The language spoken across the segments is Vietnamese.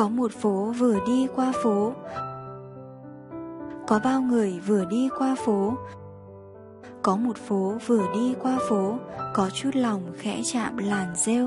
Có một phố vừa đi qua phố, có bao người vừa đi qua phố. Có một phố vừa đi qua phố, có chút lòng khẽ chạm làn rêu.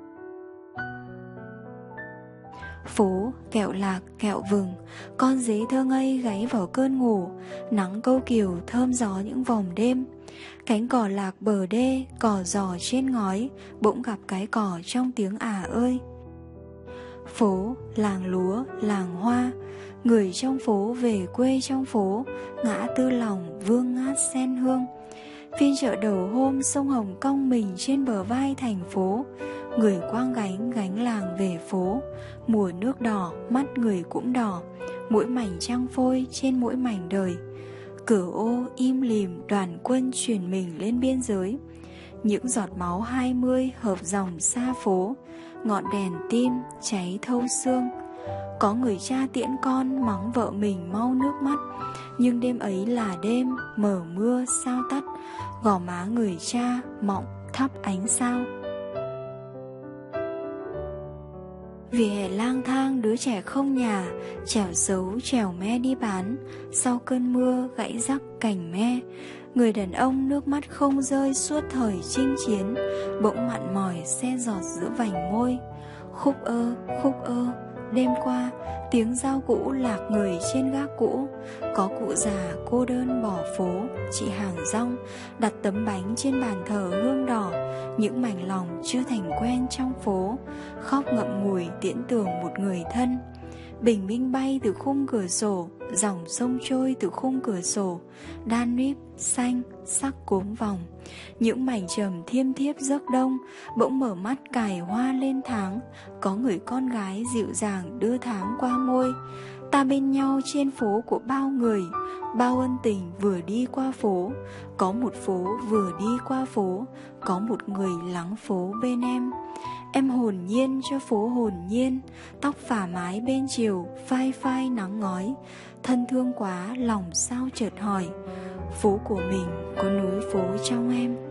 Phố kẹo lạc kẹo vừng, con dế thơ ngây gáy vào cơn ngủ. Nắng câu kiều thơm gió những vòng đêm. Cánh cỏ lạc bờ đê, cỏ giò trên ngói, bỗng gặp cái cỏ trong tiếng ơi. Phố, làng lúa, làng hoa, người trong phố về quê trong phố, ngã tư lòng vương ngát sen hương. Phiên chợ đầu hôm sông Hồng cong mình trên bờ vai thành phố, người quang gánh làng về phố. Mùa nước đỏ, mắt người cũng đỏ, mỗi mảnh trăng phôi trên mỗi mảnh đời. Cửa ô im lìm, đoàn quân chuyển mình lên biên giới. Những giọt máu 20 hợp dòng xa phố, ngọn đèn tim cháy thâu xương. Có người cha tiễn con mắng vợ mình mau nước mắt, nhưng đêm ấy là đêm mờ mưa sao tắt. Gò má người cha mọng thắp ánh sao. Vỉa hè lang thang đứa trẻ không nhà, chèo xấu chèo me đi bán. Sau cơn mưa gãy rắc cành me, người đàn ông nước mắt không rơi suốt thời chinh chiến, bỗng mặn mỏi xe giọt giữa vành môi. Khúc ơ, đêm qua tiếng dao cũ lạc người trên gác cũ. Có cụ già cô đơn bỏ phố, chị hàng rong đặt tấm bánh trên bàn thờ hương đỏ. Những mảnh lòng chưa thành quen trong phố, khóc ngậm ngùi tiễn tường một người thân. Bình minh bay từ khung cửa sổ, dòng sông trôi từ khung cửa sổ. Đan níp xanh sắc cốm vòng, những mảnh trầm thiêm thiếp giấc đông. Bỗng mở mắt cài hoa lên tháng, có người con gái dịu dàng đưa tháng qua môi. Ta bên nhau trên phố của bao người, bao ân tình vừa đi qua phố. Có một phố vừa đi qua phố, có một người lắng phố bên em. Em hồn nhiên cho phố hồn nhiên, tóc phả mái bên chiều, phai phai nắng ngói. Thân thương quá lòng sao chợt hỏi, phố của mình có núi phố trong em.